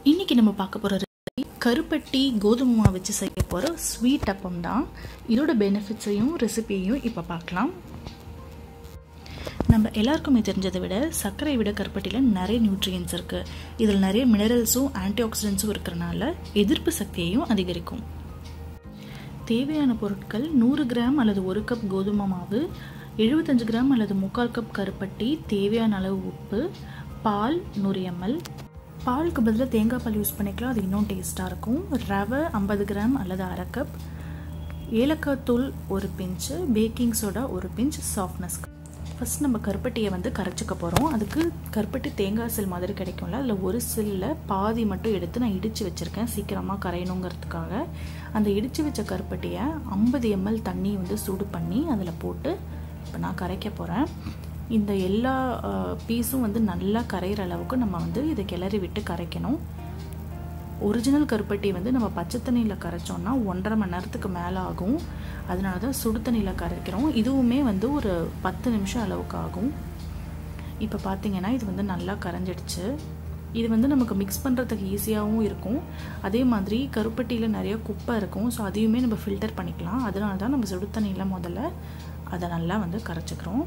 இன்றைக்கி நம்ம பார்க்க போகிற ரெசிபி கருப்பட்டி கோதுமை மாவு வச்சு செய்ய போகிற ஸ்வீட் அப்பம் தான். இதோட பெனிஃபிட்ஸையும் ரெசிபியையும் இப்போ பார்க்கலாம். நம்ம எல்லாருக்குமே தெரிஞ்சதை விட சர்க்கரை விட கருப்பட்டியில் நிறைய நியூட்ரியன்ஸ் இருக்குது. இதில் நிறைய மினரல்ஸும் ஆன்டி ஆக்சிடென்ட்ஸும் இருக்கிறனால எதிர்ப்பு சக்தியையும் அதிகரிக்கும். தேவையான பொருட்கள் 100 கிராம் அல்லது 1 கப் கோதுமை மாவு, 75 கிராம் அல்லது 3/4 கப் கருப்பட்டி, தேவையான அளவு உப்பு, பால் 100 ml. பாலுக்கு பதிலாக தேங்காய் பால் யூஸ் பண்ணிக்கலாம், அது இன்னும் டேஸ்ட்டாக இருக்கும். ரவை 50 கிராம் அல்லது 1/2 கப், ஏலக்காய் தூள் 1 pinch, baking soda 1 pinch softness. First நம்ம கருப்பட்டியை கரைச்சிக்க போகிறோம். அதுக்கு கருப்பட்டி தேங்காய் சில் மாதிரி கிடைக்கும்ல, அதில் ஒரு சில்லில் பாதி மட்டும் எடுத்து நான் இடித்து வச்சுருக்கேன் சீக்கிரமாக கரையணுங்கிறதுக்காக. அந்த இடித்து வச்ச கருப்பட்டியை 50 ml தண்ணி சூடு பண்ணி அதில் போட்டு இப்போ நான் கரைக்க போகிறேன். இந்த எல்லா பீஸும் நல்லா கரையிற அளவுக்கு நம்ம இதை கிளறி விட்டு கரைக்கணும். ஒரிஜினல் கருப்பட்டி நம்ம பச்சை தண்ணியில் கரைச்சோன்னா 1.5 மணி நேரத்துக்கு மேலே ஆகும். அதனால தான் சுடு தண்ணியில் கரைக்கிறோம். இதுவுமே ஒரு 10 நிமிஷம் அளவுக்கு ஆகும். இப்போ பார்த்தீங்கன்னா இது நல்லா கரைஞ்சிடுச்சு. இது நமக்கு மிக்ஸ் பண்ணுறதுக்கு ஈஸியாகவும் இருக்கும். அதே மாதிரி கருப்பட்டியில் நிறைய குப்பை இருக்கும், ஸோ அதையுமே நம்ம ஃபில்டர் பண்ணிக்கலாம். அதனால தான் நம்ம சுடு தண்ணியில் முதல்ல அதை நல்லா கரைச்சிக்கிறோம்.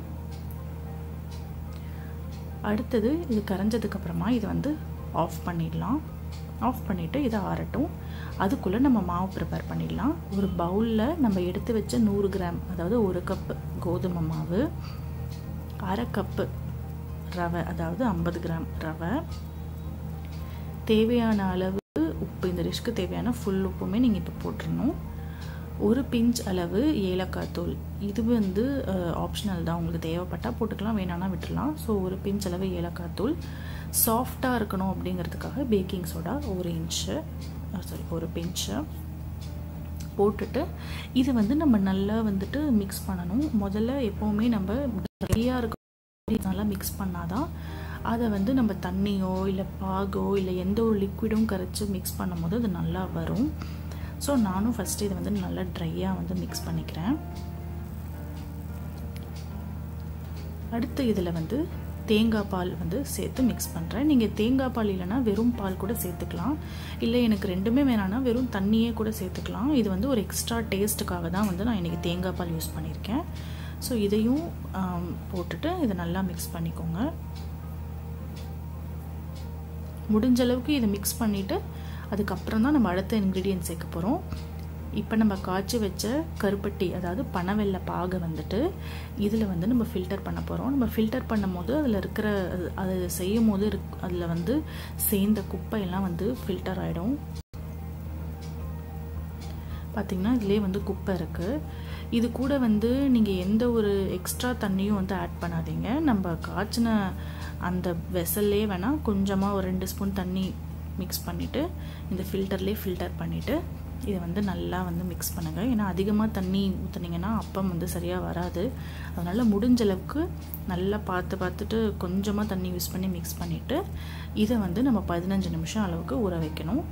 அடுத்தது இது கரைஞ்சதுக்கப்புறமா இது ஆஃப் பண்ணிடலாம். ஆஃப் பண்ணிவிட்டு இதை ஆறட்டும். அதுக்குள்ளே நம்ம மாவு ப்ரிப்பேர் பண்ணிடலாம். ஒரு பவுலில் நம்ம எடுத்து வச்ச 100 கிராம், அதாவது 1 கப் கோதுமை மாவு, 1/2 கப்பு ரவை, அதாவது 50 கிராம் ரவை, தேவையான அளவு உப்பு, இந்த டிஷ்க்கு தேவையான ஃபுல் உப்புமே நீங்கள் இப்போ போட்டுடணும். 1 பிஞ்ச் அளவு ஏலக்காய் தூள், இது ஆப்ஷனல் தான், உங்களுக்கு தேவைப்பட்டால் போட்டுக்கலாம், வேணான்னா விட்டுடலாம். ஸோ 1 பிஞ்ச் அளவு ஏலக்காய் தூள். சாஃப்டாக இருக்கணும் அப்படிங்கிறதுக்காக பேக்கிங் சோடா 1 பிஞ்சு போட்டுட்டு இது நம்ம நல்லா மிக்ஸ் பண்ணணும். முதல்ல எப்போவுமே நம்ம ட்ரையாக இருக்க நல்லா மிக்ஸ் பண்ணாதான் அதை நம்ம தண்ணியோ இல்லை பாகோ இல்லை எந்த ஒரு லிக்விடும் கரைச்சி மிக்ஸ் பண்ணும் போது அது நல்லா வரும். ஸோ நானும் ஃபஸ்ட்டு இதை நல்லா ட்ரையாக மிக்ஸ் பண்ணிக்கிறேன். அடுத்து இதில் தேங்காய் பால் சேர்த்து மிக்ஸ் பண்ணுறேன். நீங்கள் தேங்காய் பால் இல்லைனா வெறும் பால் கூட சேர்த்துக்கலாம். இல்லை எனக்கு ரெண்டுமே வேணான்னா வெறும் தண்ணியே கூட சேர்த்துக்கலாம். இது ஒரு எக்ஸ்ட்ரா டேஸ்ட்டுக்காக தான் நான் இன்றைக்கி தேங்காய் பால் யூஸ் பண்ணியிருக்கேன். ஸோ இதையும் போட்டுட்டு இதை நல்லா மிக்ஸ் பண்ணிக்கோங்க. முடிஞ்ச அளவுக்கு இதை மிக்ஸ் பண்ணிவிட்டு அதுக்கப்புறம் தான் நம்ம அடுத்த இன்க்ரீடியன்ட் சேர்க்க போகிறோம். இப்போ நம்ம காய்ச்சி வச்ச கருப்பட்டி, அதாவது பனவெல்ல பாகை இதில் நம்ம ஃபில்டர் பண்ண போகிறோம். நம்ம ஃபில்டர் பண்ணும் போது அதில் இருக்கிற அது செய்யும் போது அதில் சேர்ந்த குப்பையெல்லாம் ஃபில்டர் ஆகிடும். பார்த்திங்கன்னா இதிலே குப்பை இருக்குது. இது கூட நீங்கள் எந்த ஒரு எக்ஸ்ட்ரா தண்ணியும் ஆட் பண்ணாதீங்க. நம்ம காய்ச்சின அந்த வெசல்லே வேணால் கொஞ்சமாக ஒரு 2 ஸ்பூன் தண்ணி மிக்ஸ் பண்ணிவிட்டு இந்த ஃபில்டர்லேயே ஃபில்டர் பண்ணிவிட்டு இதை நல்லா மிக்ஸ் பண்ணுங்கள். ஏன்னா அதிகமாக தண்ணி ஊற்றுனீங்கன்னா அப்பம் சரியாக வராது. அதனால் முடிஞ்ச அளவுக்கு நல்லா பார்த்துட்டு கொஞ்சமாக தண்ணி யூஸ் பண்ணி மிக்ஸ் பண்ணிவிட்டு இதை நம்ம 15 நிமிஷம் அளவுக்கு ஊற வைக்கணும்.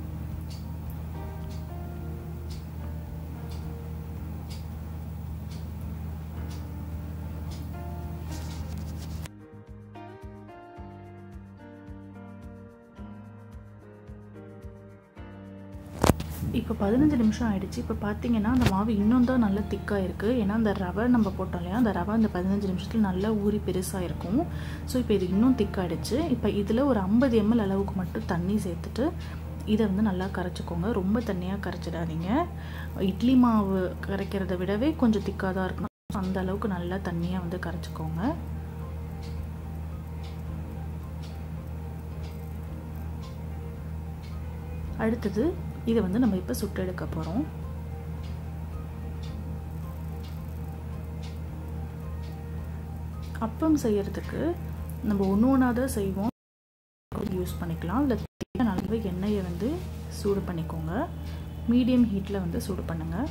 இப்போ 15 நிமிஷம் ஆகிடுச்சு. இப்போ பார்த்தீங்கன்னா அந்த மாவு இன்னும் தான் நல்லா திக்காக இருக்குது. ஏன்னா அந்த ரவை நம்ம போட்டோம் இல்லையா, அந்த ரவை அந்த 15 நிமிஷத்தில் நல்லா ஊறி பெருசாக இருக்கும். ஸோ இப்போ இது இன்னும் திக்காகிடுச்சு. இப்போ இதில் ஒரு 50 ml அளவுக்கு மட்டும் தண்ணி சேர்த்துட்டு இதை நல்லா கரைச்சிக்கோங்க. ரொம்ப தண்ணியாக கரைச்சிடாதீங்க. இட்லி மாவு கரைக்கிறத விடவே கொஞ்சம் திக்காக தான் இருக்கணும். அந்த அளவுக்கு நல்லா தண்ணியாக கரைச்சிக்கோங்க. அடுத்தது இதை நம்ம இப்போ சுட்டு எடுக்க போகிறோம். அப்பம் செய்யறதுக்கு நம்ம ஒன்றா தான் செய்வோம், யூஸ் பண்ணிக்கலாம். அதில் தேவையான அளவு எண்ணெயை சூடு பண்ணிக்கோங்க. மீடியம் ஹீட்டில் சூடு பண்ணுங்கள்.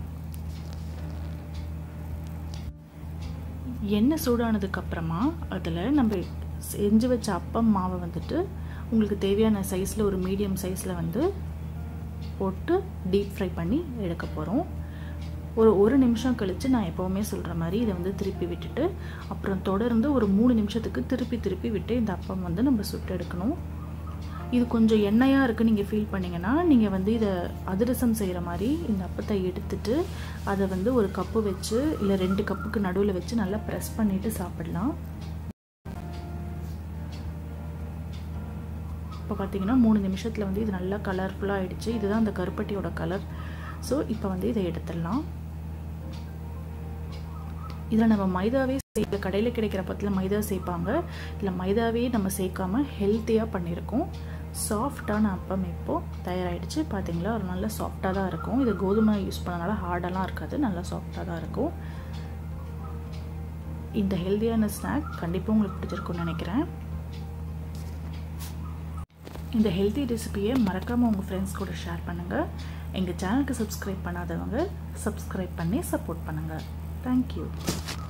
எண்ணெய் சூடானதுக்கப்புறமா அதில் நம்ம செஞ்சு வச்ச அப்பம் மாவை உங்களுக்கு தேவையான சைஸில் ஒரு மீடியம் சைஸில் போட்டு டீப் ஃப்ரை பண்ணி எடுக்க போகிறோம். ஒரு நிமிஷம் கழித்து நான் எப்போவுமே சொல்கிற மாதிரி இதை திருப்பி விட்டுட்டு அப்புறம் தொடர்ந்து ஒரு 3 நிமிஷத்துக்கு திருப்பி விட்டு இந்த அப்பம் நம்ம சுட்டு எடுக்கணும். இது கொஞ்சம் எண்ணெயாக இருக்குது நீங்கள் ஃபீல் பண்ணிங்கன்னா நீங்கள் வந்து இதை அதிரசம் செய்கிற மாதிரி இந்த அப்பத்தை எடுத்துட்டு அதை வந்து ஒரு கப்பு வச்சு இல்லை 2 கப்புக்கு நடுவில் வச்சு நல்லா ப்ரெஸ் பண்ணிவிட்டு சாப்பிடலாம். இப்போ பார்த்தீங்கன்னா 3 நிமிஷத்தில் வந்து இது நல்லா கலர்ஃபுல்லாக ஆகிடுச்சு. இதுதான் அந்த கருப்பட்டியோட கலர். ஸோ இப்போ வந்து இதை எடுத்துடலாம். இதில் நம்ம மைதாவே கடையில் கிடைக்கிற பத்தில் மைதா சேர்ப்பாங்க. இதில் மைதாவே நம்ம சேர்க்காம ஹெல்த்தியாக பண்ணியிருக்கோம். சாஃப்டான அப்பம் இப்போது தயாராகிடுச்சு. பார்த்தீங்களா, ஒரு நல்ல சாஃப்டாக தான் இருக்கும். இது கோதுமை யூஸ் பண்ணனால ஹார்டெல்லாம் இருக்காது, நல்லா சாஃப்டாக தான் இருக்கும். இந்த ஹெல்த்தியான ஸ்நாக் கண்டிப்பாக உங்களுக்கு பிடிச்சிருக்கும்னு நினைக்கிறேன். இந்த ஹெல்த்தி ரெசிபியை மறக்காமல் உங்கள் ஃப்ரெண்ட்ஸ் கூட ஷேர் பண்ணுங்கள். எங்கள் சேனலுக்கு சப்ஸ்கிரைப் பண்ணாதவங்க சப்ஸ்கிரைப் பண்ணி சப்போர்ட் பண்ணுங்கள். தேங்க்யூ.